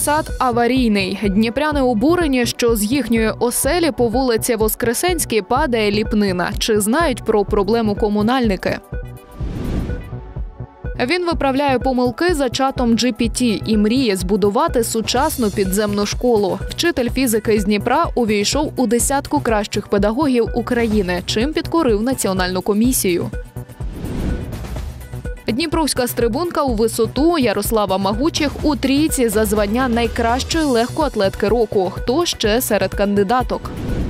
фасад аварійний. Дніпряни обурені, що з їхньої оселі по вулиці Воскресенській падає ліпнина. Чи знають про проблему комунальники? Він виправляє помилки за чатом GPT і мріє збудувати сучасну підземну школу. Вчитель фізики з Дніпра увійшов у десятку кращих педагогів України, чим підкорив національну комісію. Дніпровська стрибунка у висоту Ярослава Магучих у трійці за звання найкращої легкоатлетки року. Хто ще серед кандидаток?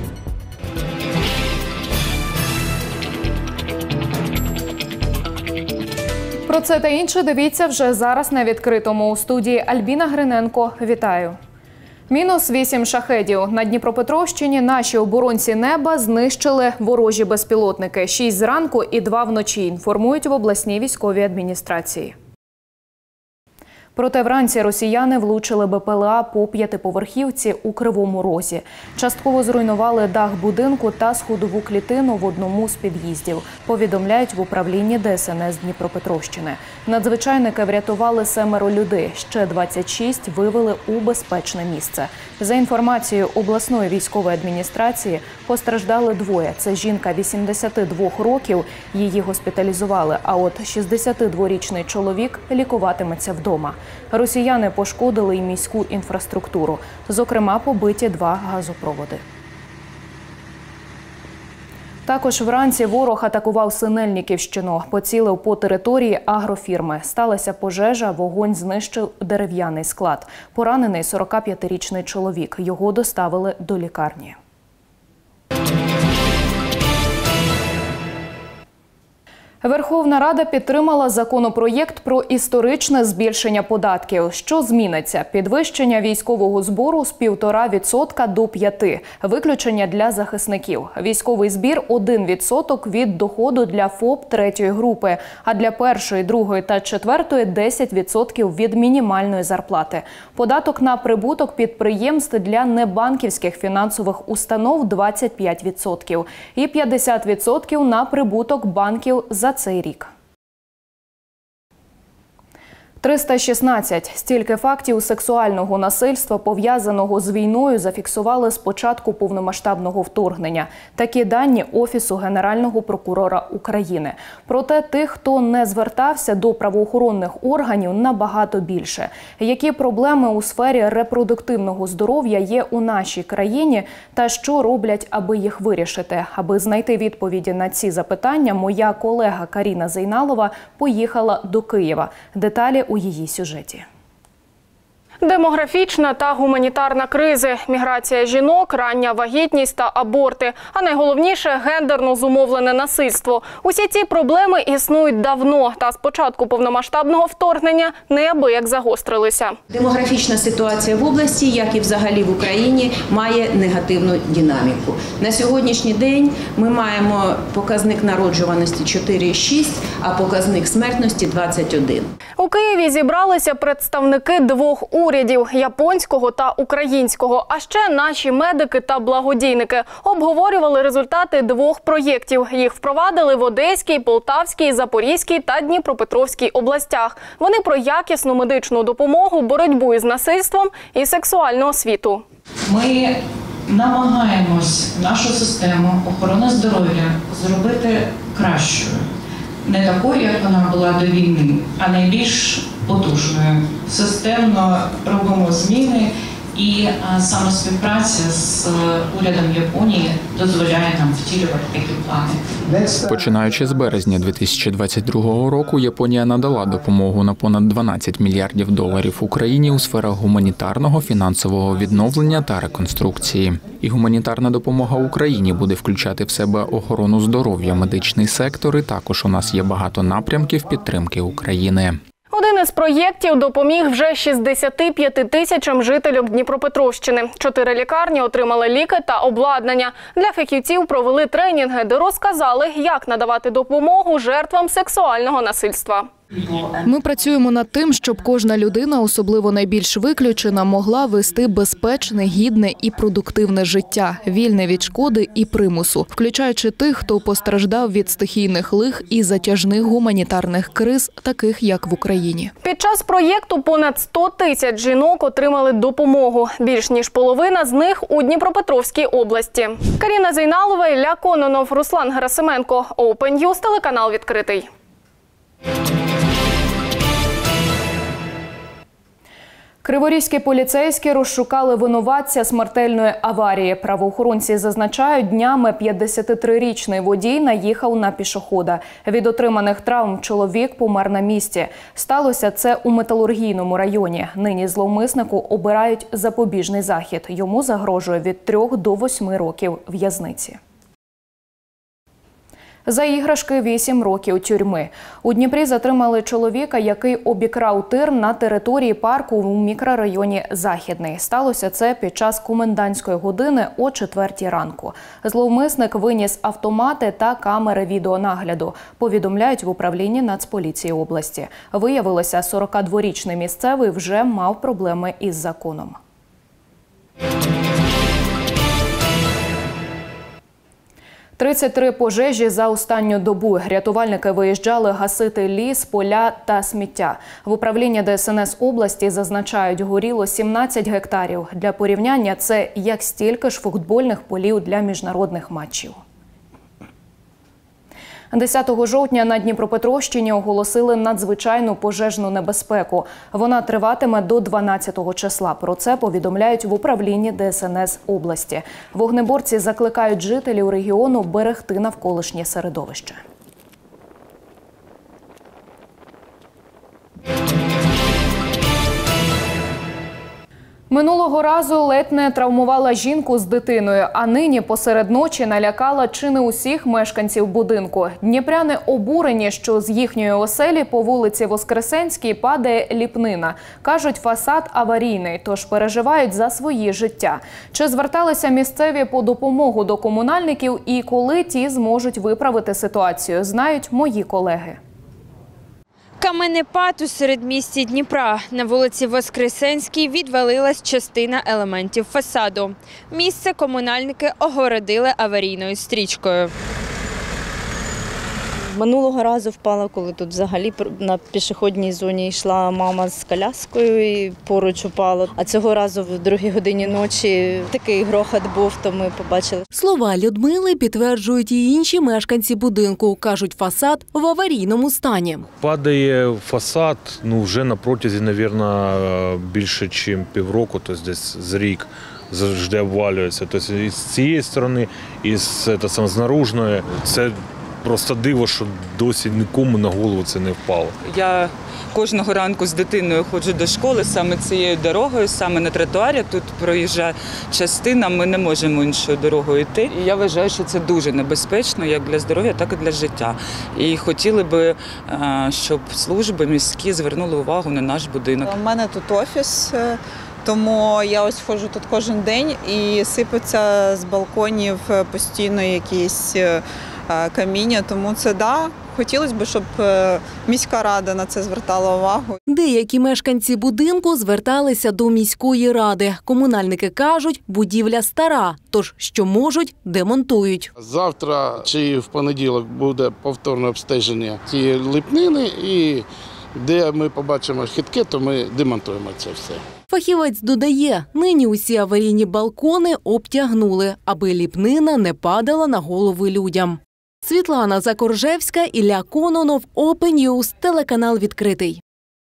Про це та інше дивіться вже зараз на відкритому. У студії Альбіна Гриненко. Вітаю. Мінус 8 шахедів. На Дніпропетровщині наші оборонці неба знищили ворожі безпілотники. 6 зранку і 2 вночі, інформують в обласній військовій адміністрації. Проте вранці росіяни влучили БПЛА по 5-поверхівці у Кривому Розі. Частково зруйнували дах будинку та сходову клітину в одному з під'їздів, повідомляють в управлінні ДСНС Дніпропетровщини. Надзвичайники врятували 7 людей, ще 26 вивели у безпечне місце. За інформацією обласної військової адміністрації, постраждали 2. Це жінка 82 років, її госпіталізували, а от 62-річний чоловік лікуватиметься вдома. Росіяни пошкодили й міську інфраструктуру. Зокрема, побиті 2 газопроводи. Також вранці ворог атакував Синельниківщину. Поцілив по території агрофірми. Сталася пожежа, вогонь знищив дерев'яний склад. Поранений 45-річний чоловік. Його доставили до лікарні. Верховна Рада підтримала законопроєкт про історичне збільшення податків. Що зміниться? Підвищення військового збору з 1,5% до 5%. Виключення для захисників. Військовий збір – 1% від доходу для ФОП 3-ї групи, а для 1-ї, 2-ї та 4-ї – 10% від мінімальної зарплати. Податок на прибуток підприємств для небанківських фінансових установ – 25%. І 50% на прибуток банків за цей рік. 316. Стільки фактів сексуального насильства, пов'язаного з війною, зафіксували з початку повномасштабного вторгнення. Такі дані Офісу Генерального прокурора України. Проте тих, хто не звертався до правоохоронних органів, набагато більше. Які проблеми у сфері репродуктивного здоров'я є у нашій країні та що роблять, аби їх вирішити? Аби знайти відповіді на ці запитання, моя колега Каріна Зейналова поїхала до Києва. Деталі у її сюжеті. Демографічна та гуманітарна кризи, міграція жінок, рання вагітність та аборти, а найголовніше – гендерно зумовлене насильство. Усі ці проблеми існують давно, та з початку повномасштабного вторгнення неабияк загострилися. Демографічна ситуація в області, як і взагалі в Україні, має негативну динаміку. На сьогоднішній день ми маємо показник народжуваності 4,6, а показник смертності 21. У Києві зібралися представники 2 урядів – японського та українського. А ще наші медики та благодійники обговорювали результати 2 проєктів. Їх впровадили в Одеській, Полтавській, Запорізькій та Дніпропетровській областях. Вони про якісну медичну допомогу, боротьбу із насильством і сексуальну освіту. Ми намагаємось нашу систему охорони здоров'я зробити кращою. Не такою, як вона була до війни, а найбільш потужною. Системно робимо зміни і саме співпраця з урядом Японії дозволяє нам втілювати такі плани. Починаючи з березня 2022 року, Японія надала допомогу на понад $12 мільярдів Україні у сферах гуманітарного, фінансового відновлення та реконструкції. І гуманітарна допомога Україні буде включати в себе охорону здоров'я, медичний сектор, і також у нас є багато напрямків підтримки України. Один із проєктів допоміг вже 65 тисячам жителів Дніпропетровщини. 4 лікарні отримали ліки та обладнання. Для фахівців провели тренінги, де розказали, як надавати допомогу жертвам сексуального насильства. Ми працюємо над тим, щоб кожна людина, особливо найбільш виключена, могла вести безпечне, гідне і продуктивне життя, вільне від шкоди і примусу, включаючи тих, хто постраждав від стихійних лих і затяжних гуманітарних криз, таких як в Україні. Під час проєкту понад 100 тисяч жінок отримали допомогу. Більш ніж половина з них у Дніпропетровській області. Каріна Зейналова, Ілля Кононов, Руслан Герасименко. Open News, телеканал відкритий. Криворізькі поліцейські розшукали винуватця смертельної аварії. Правоохоронці зазначають, днями 53-річний водій наїхав на пішохода. Від отриманих травм чоловік помер на місці. Сталося це у Металургійному районі. Нині зловмиснику обирають запобіжний захід. Йому загрожує від 3 до 8 років в'язниці. За іграшки 8 років тюрми. У Дніпрі затримали чоловіка, який обікрав тир на території парку у мікрорайоні Західний. Сталося це під час комендантської години о 4 ранку. Зловмисник виніс автомати та камери відеонагляду, повідомляють в управлінні Нацполіції області. Виявилося, 42-річний місцевий вже мав проблеми із законом. – 33 пожежі за останню добу. Рятувальники виїжджали гасити ліс, поля та сміття. В управлінні ДСНС області зазначають, горіло 17 гектарів. Для порівняння це як стільки ж футбольних полів для міжнародних матчів. 10 жовтня на Дніпропетровщині оголосили надзвичайну пожежну небезпеку. Вона триватиме до 12 числа. Про це повідомляють в управлінні ДСНС області. Вогнеборці закликають жителів регіону берегти навколишнє середовище. Минулого разу ледь не травмувала жінку з дитиною, а нині посеред ночі налякала чи не усіх мешканців будинку. Дніпряни обурені, що з їхньої оселі по вулиці Воскресенській падає ліпнина. Кажуть, фасад аварійний, тож переживають за свої життя. Чи зверталися місцеві по допомогу до комунальників і коли ті зможуть виправити ситуацію, знають мої колеги. Каменепад у середмісті Дніпра. На вулиці Воскресенській відвалилась частина елементів фасаду. Місце комунальники огородили аварійною стрічкою. Минулого разу впала, коли тут взагалі на пішохідній зоні йшла мама з коляскою і поруч упала. А цього разу в 2 годині ночі такий грохот був, то ми побачили. Слова Людмили підтверджують і інші мешканці будинку. Кажуть, фасад в аварійному стані. Падає фасад вже на протязі, мабуть, більше, ніж півроку, тобто десь з рік. Завжди обвалюється. Тобто і з цієї сторони, і з наружної. Це просто диво, що досі нікому на голову це не впало. Я кожного ранку з дитиною ходжу до школи саме цією дорогою, саме на тротуарі. Тут проїжджає частина, ми не можемо іншою дорогою йти. І я вважаю, що це дуже небезпечно як для здоров'я, так і для життя. І хотіли би, щоб служби міські звернули увагу на наш будинок. У мене тут офіс, тому я ось ходжу тут кожен день і сипаться з балконів постійно якісь каміння, тому це хотілося б, щоб міська рада на це звертала увагу. Деякі мешканці будинку зверталися до міської ради. Комунальники кажуть, будівля стара, тож що можуть, демонтують. Завтра чи в понеділок буде повторне обстеження цієї липнини і де ми побачимо хитки, то ми демонтуємо це все. Фахівець додає, нині усі аварійні балкони обтягнули, аби ліпнина не падала на голови людям. Світлана Закоржевська, Ілля Кононов, Open News, телеканал відкритий.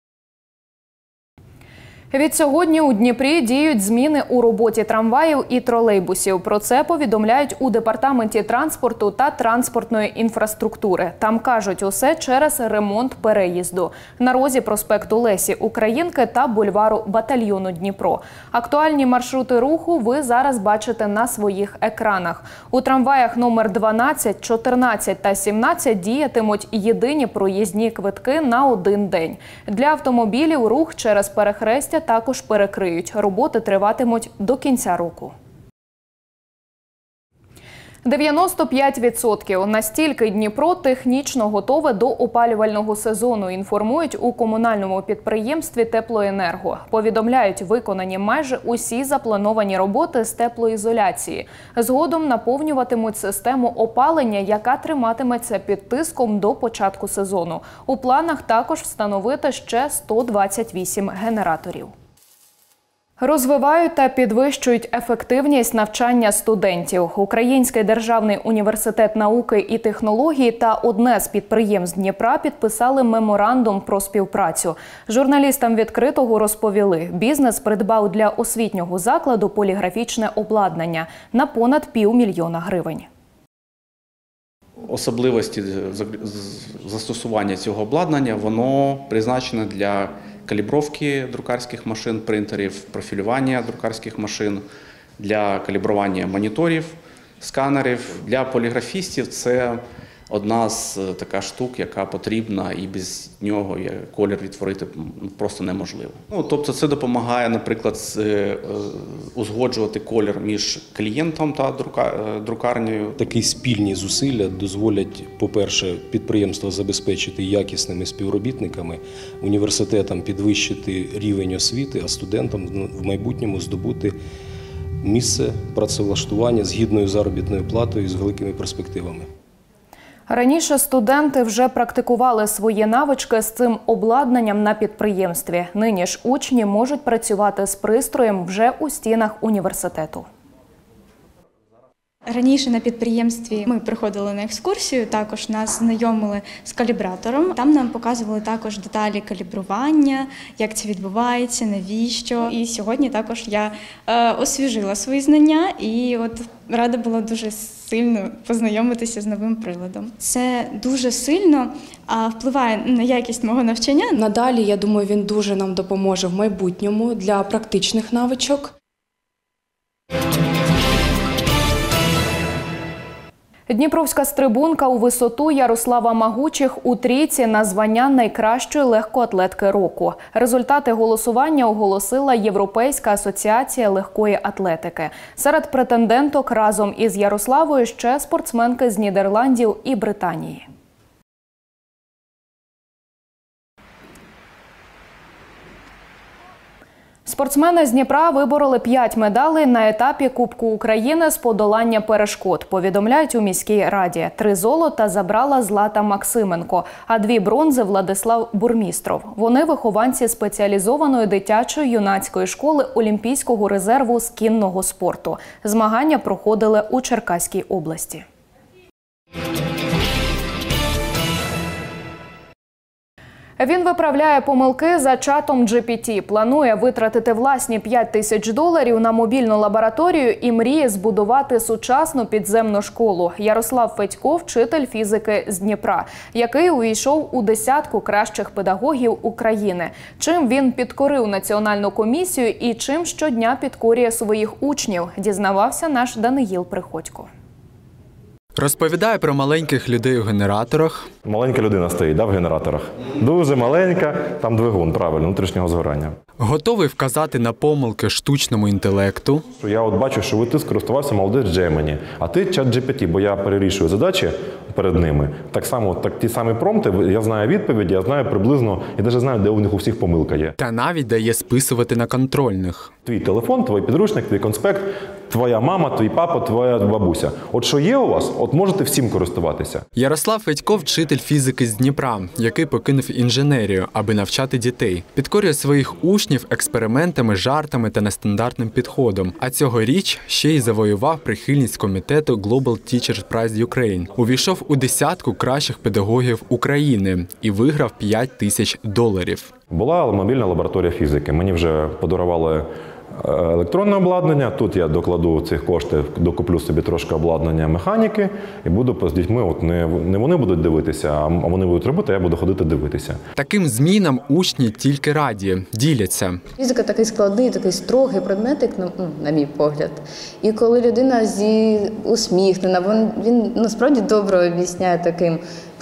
Відсьогодні у Дніпрі діють зміни у роботі трамваїв і тролейбусів. Про це повідомляють у Департаменті транспорту та транспортної інфраструктури. Там кажуть, усе через ремонт переїзду. На розі проспекту Лесі Українки та бульвару Батальйону Дніпро. Актуальні маршрути руху ви зараз бачите на своїх екранах. У трамваях номер 12, 14 та 17 діятимуть єдині проїзні квитки на один день. Для автомобілів рух через перехрестя також перекриють. Роботи триватимуть до кінця року. 95%. Настільки Дніпро технічно готове до опалювального сезону, інформують у комунальному підприємстві «Теплоенерго». Повідомляють, виконані майже усі заплановані роботи з теплоізоляції. Згодом наповнюватимуть систему опалення, яка триматиметься під тиском до початку сезону. У планах також встановити ще 128 генераторів. Розвивають та підвищують ефективність навчання студентів. Український державний університет науки і технологій та одне з підприємств Дніпра підписали меморандум про співпрацю. Журналістам «Відкритого» розповіли, бізнес придбав для освітнього закладу поліграфічне обладнання на понад $500 000 гривень. Особливості застосування цього обладнання, воно призначене для калібровки друкарських машин, принтерів, профілювання друкарських машин, для калібрування моніторів, сканерів. Для поліграфістів це одна з таких штук, яка потрібна, і без нього колір відтворити просто неможливо. Тобто це допомагає, наприклад, узгоджувати колір між клієнтом та друкарнею. Такі спільні зусилля дозволять, по-перше, підприємство забезпечити якісними співробітниками, університетам підвищити рівень освіти, а студентам в майбутньому здобути місце працевлаштування з гідною заробітною платою і з великими перспективами. Раніше студенти вже практикували свої навички з цим обладнанням на підприємстві. Нині ж учні можуть працювати з пристроєм вже у стінах університету. Раніше на підприємстві ми приходили на екскурсію, також нас знайомили з калібратором. Там нам показували також деталі калібрування, як це відбувається, навіщо. І сьогодні також я освіжила свої знання і рада була дуже сильно познайомитися з новим приладом. Це дуже сильно впливає на якість мого навчання. Надалі, я думаю, він дуже нам допоможе в майбутньому для практичних навичок. Дніпровська стрибунка у висоту Ярослава Магучих у трійці на звання найкращої легкоатлетки року. Результати голосування оголосила Європейська асоціація легкої атлетики. Серед претенденток разом із Ярославою ще спортсменки з Нідерландів і Британії. Спортсмени з Дніпра вибороли 5 медалей на етапі Кубку України з подолання перешкод, повідомляють у міській раді. 3 золота забрала Злата Максименко, а 2 бронзи – Владислав Бурмістров. Вони вихованці спеціалізованої дитячої юнацької школи Олімпійського резерву з кінного спорту. Змагання проходили у Черкаській області. Він виправляє помилки за чатом GPT, планує витратити власні $5000 на мобільну лабораторію і мріє збудувати сучасну підземну школу. Ярослав Федько – вчитель фізики з Дніпра, який увійшов у 10 кращих педагогів України. Чим він підкорив національну комісію і чим щодня підкорює своїх учнів, дізнавався наш Даниїл Приходько. Розповідає про маленьких людей у генераторах. Маленька людина стоїть в генераторах. Дуже маленька, там двигун, правильно, внутрішнього згорання. Готовий вказати на помилки штучному інтелекту. Я бачу, що ти скористувався молодець Gemini, а ти чат GPT, бо я перерішую задачі перед ними. Так само, ті самі промпти, я знаю відповіді, я знаю приблизно, я навіть знаю, де у них у всіх помилка є. Та навіть дає списувати на контрольних. Твій телефон, твій підручник, твій конспект, твоя мама, твій папа, твоя бабуся. От що є у вас, от можете всім користуватися. Ярослав Федько – вчитель фізики з Дніпра, який покинув інженерію, аби навчати дітей. Підкорює своїх учнів експериментами, жартами та нестандартним підходом. А цьогоріч ще й завоював прихильність комітету Global Teachers Prize Ukraine. Увійшов у 10 кращих педагогів України і виграв $5000. Була мобільна лабораторія фізики. Мені вже подарували електронне обладнання. Тут я докладу цих коштів, докуплю собі трошки обладнання механіки і буду з дітьми, от не вони будуть дивитися, а вони будуть робити, а я буду ходити дивитися. Таким змінам учні тільки раді, діляться. Фізика такий складний, такий строгий предметик, на мій погляд. І коли людина усміхнена, він насправді добре об'ясняє таким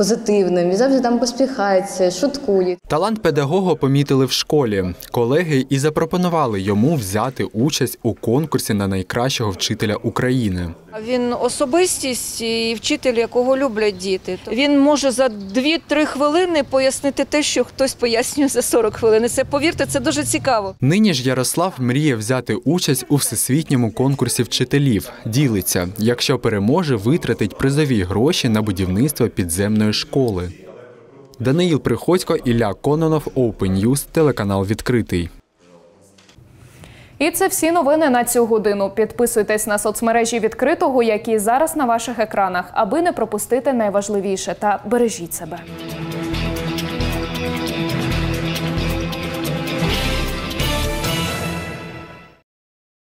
позитивним, він завжди там посміхається, шуткує. Талант педагога помітили в школі. Колеги і запропонували йому взяти участь у конкурсі на найкращого вчителя України. Він особистість і вчитель, якого люблять діти. Він може за 2-3 хвилини пояснити те, що хтось пояснює за 40 хвилин. Це, повірте, це дуже цікаво. Нині ж Ярослав мріє взяти участь у всесвітньому конкурсі вчителів. Ділиться, якщо переможе, витратить призові гроші на будівництво підземної школи. Даниїл Приходько, Ілля Кононов, Open News, телеканал «Відкритий». І це всі новини на цю годину. Підписуйтесь на соцмережі «Відкритого», які зараз на ваших екранах, аби не пропустити найважливіше. Та бережіть себе.